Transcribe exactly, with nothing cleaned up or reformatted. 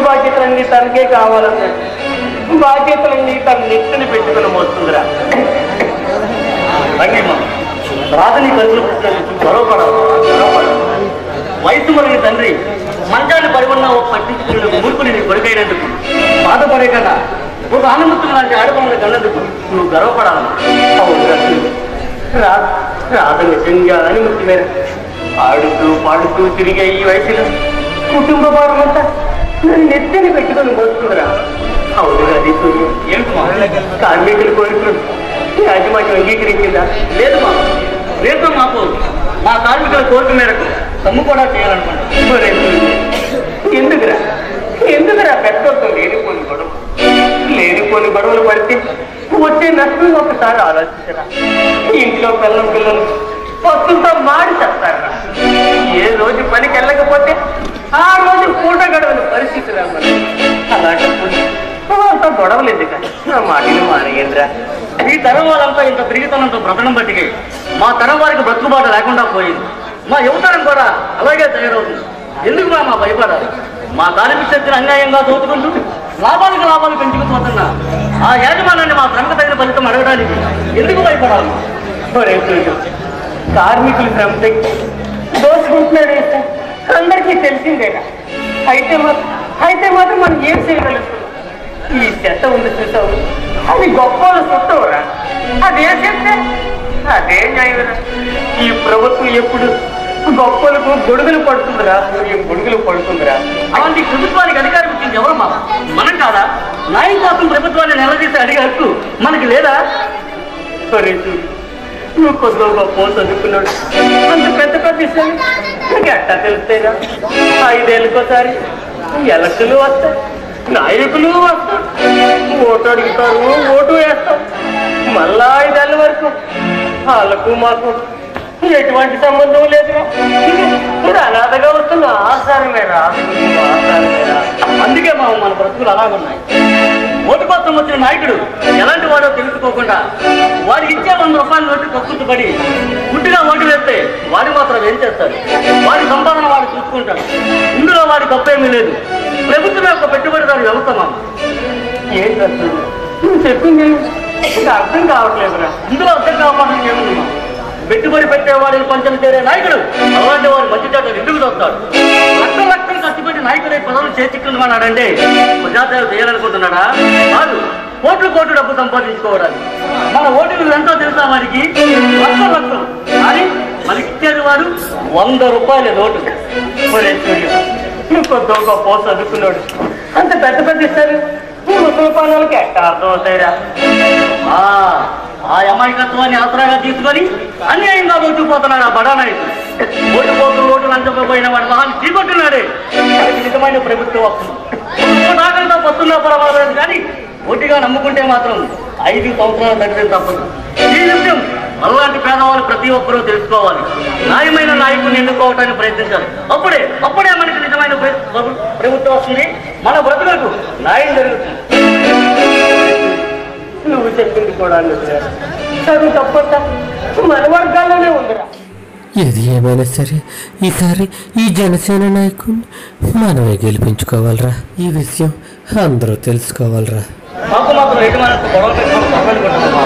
బాధ్యతలన్నీ తనకే కావాలన్నాడు. బాధ్యతలన్నీ తన నెత్తిని పెట్టుకుని మోస్తుందిరా. రాధని కలుపులు పుట్టినందుకు గొడవపడాలి గొడవపడాలి వయసు మరిగిన తండ్రి మంచాన్ని పరిమన్నా పట్టించుకునే మూర్ఖుని నీ కొడుకైనందుకు బాధపడే కదా ఒక ఆనందం లాంటి ఆడపడుల కన్నందుకు నువ్వు గర్వపడాలి. రాధ నిజంగా అనుమతి మేర ఆడుతూ పాడుతూ తిరిగే ఈ వయసులో కుటుంబ భారం అంతా నన్ను నెత్తిని పెట్టుకొని మోస్తుందిరా. అవును అది ఏమిటి కార్మికులు కోరుకులు యాజమాన్యం అంగీకరించిందా? లేదు మా రేపు మాకు మా కార్మికుల కోరిక మేరకు సమ్ము కూడా చేయాలనుకుంటా. ఎందుకురా ఎందుకురా పెద్దలతో లేనిపోని గొడవ లేనిపోని గొడవలు పడితే వచ్చే నష్టం ఒకసారి ఆలోచించరా. ఇంట్లో పిల్లల పిల్లలు వస్తుంతో మాడి చేస్తారా. ఏ రోజు పనికి వెళ్ళకపోతే ఆ రోజు పూట గడవని పరిస్థితి రావాలి. అలాంటప్పుడు అంత గొడవలేదు కానీ నా మాటలు మానేయండిరా. ఈ తరం వాళ్ళంతా ఇంత తిరిగితనంతో బ్రతకడం బట్టికి మా తరం వారికి బ్రతుకుబాటు లేకుండా పోయింది. మా యువతరం కూడా అలాగే తయారవుతుంది. ఎందుకు మా మా భయపడాలి? మా కార్మిక శక్తిని అన్యాయంగా దోచుకుంటూ లాభాలకు లాభాలు పెంచుకుపోతున్నా ఆ యాజమాన్యాన్ని మా శ్రమకు తగిన ఫలితం అడగడానికి ఎందుకు భయపడాలి? కార్మికులు శ్రమ దోచుకుంటున్నాడు అందరికీ తెలిసిందేనా? అయితే మాత్రం అయితే మాత్రం మనం ఏం చేయగలుగుతున్నాం? ఈ చెత్త ఉంది చూసావు, అది గొప్ప సొత్తవరా. అదే చెత్త అదే న్యాయమరా. ఈ ప్రభుత్వం ఎప్పుడు గొప్పలకు గొడుగులు పడుతుందిరా, గొడుగులు పడుతుందిరా. అలాంటి ప్రభుత్వానికి అధికారం ఇచ్చింది ఎవరు? మా మనం కాదా? న్యాయం కోసం ప్రభుత్వాన్ని నిలదీసి అడిగే హక్కు మనకి లేదా? నువ్వు కొద్దిగా గొప్ప చదువుకున్నాడు అంత పెద్ద పెద్ద ఇస్తాను ఎట్టా తెలుస్తాయిరా. ఐదేళ్ళకోసారి ఎలక్షన్లు వస్తాయి, నాయకులు వస్తారు, ఓటు అడుగుతారు, ఓటు వేస్తారు. మళ్ళా ఐదేళ్ళ వరకు వాళ్ళకు మాకు ఎటువంటి సంబంధం లేదురా. ఇది అనాథగా వస్తున్న ఆచారమేరా ఆచారమేరా. అందుకే మా మన బ్రతుకులు అలాగున్నాయి. ఓటు కోసం వచ్చిన నాయకుడు ఎలాంటి వాడో తెలుసుకోకుండా వాడికి ఇచ్చే వంద రూపాయల నోటి కక్కుతుపడి గుడ్డిగా ఓటు వేస్తే వాడి మాత్రం ఏం చేస్తాడు? వాడి సంపాదన వాడు చూసుకుంటాడు. ఇందులో వాడి తప్పేమీ లేదు. ప్రభుత్వం యొక్క పెట్టుబడిదారు వ్యవస్థ మా ఏం చేస్తుంది నువ్వు చెప్పింది అర్థం కావట్లేదురా. ఇందులో అర్థం కావడానికి ఏముంది? పెట్టుబడి పెట్టేవాడిని కొంచెం చేరే నాయకుడు అలాంటి వాడు మంచి చేత ఎందుకు చూస్తాడు? లక్షల లక్షలు ఖర్చు పెట్టి నాయకుడే పదవులు చేతిక్కున్నాడంటే ప్రజాసేవ చేయాలనుకుంటున్నాడా? కాదు, కోట్లు కోట్లు డబ్బు సంపాదించుకోవడానికి. మన ఓటు ఎంతో తెలుసా వాడికి? లక్షల లక్షలు. కానీ మనకి ఇచ్చేది వాడు వంద రూపాయల నోటు. నువ్వు కొద్ది గొప్ప చదువుకున్నాడు అంత పెద్ద పెద్ద ఇస్తారు. ముసలిపాలకి ఎట్ట అర్థం అవుతాయిరా. ఆ అమాయకత్వాన్ని ఆసరాగా తీసుకొని అన్యాయంగా ఓటుకుపోతున్నాడు ఆ బడా నాయకుడు. ఓటు పోతూ ఓటు లంచపోయిన వాడు మహాన్ని చీకొట్టున్నాడే. అది నిజమైన ప్రభుత్వం వస్తుంది. నాకంతా పొత్తున్నా పర్వాలేదు కానీ ఓటుగా నమ్ముకుంటే మాత్రం ఐదు సంవత్సరాలు తగ్గితే తప్పదు. ఈ విషయం అలాంటి పేదవాళ్ళు ప్రతి ఒక్కరూ తెలుసుకోవాలి. న్యాయమైన నాయకుడిని ఎన్నుకోవటానికి ప్రయత్నించాలి. అప్పుడే అప్పుడే మనకి నిజమైన ప్రభుత్వం వస్తుంది. మన బ్రతులకు న్యాయం జరుగుతుంది. నువ్వు చెప్పింది కూడా చదువు తప్ప మన వర్గాల్లోనే ఉందిరా. ఏది ఏమైనా సరే ఈసారి ఈ జనసేన నాయకుడిని మనమే గెలిపించుకోవాలరా. ఈ విషయం అందరూ తెలుసుకోవాలరా. మాకు మాత్రం